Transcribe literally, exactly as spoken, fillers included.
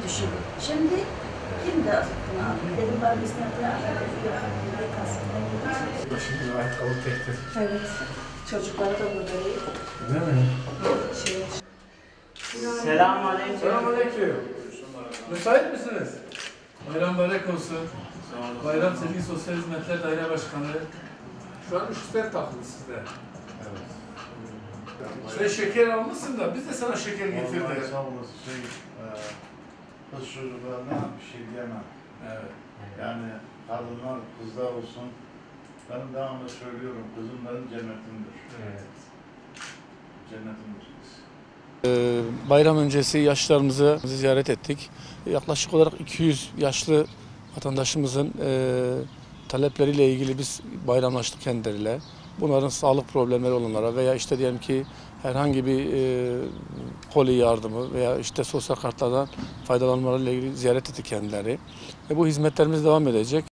düşündüm. Şimdi kim de bunu aldı? Dedim ben bizim yapıya bir kasımda gideceğiz. Şimdi ayakkabı tektir. Evet. Çocukları da burada değil. Değil mi? Şey, Selamünaleyküm. Selamünaleyküm. Müsait misiniz? Bayram mübarek olsun. Bayram Sevgi Sosyal Hizmetler Daire Başkanı. Şu an üç ister takılı sizde. Evet. Sen şeker almışsın da biz de sana şeker getirdik. Vallahi sağ olasın. Şey, e, kız çocuklarına bir şey diyemem. Evet. Yani kadınlar, kızlar olsun. Ben devamlı söylüyorum, kızım benim cennetimdir. Evet. Cennetimdir. Ee, Bayram öncesi yaşlılarımızı ziyaret ettik. Yaklaşık olarak iki yüz yaşlı vatandaşımızın e, talepleriyle ilgili biz bayramlaştık kendileriyle. Bunların sağlık problemleri olanlara veya işte diyelim ki herhangi bir e, koli yardımı veya işte sosyal kartlardan faydalanmalarıyla ilgili ziyaret ettik kendileri. E, bu hizmetlerimiz devam edecek.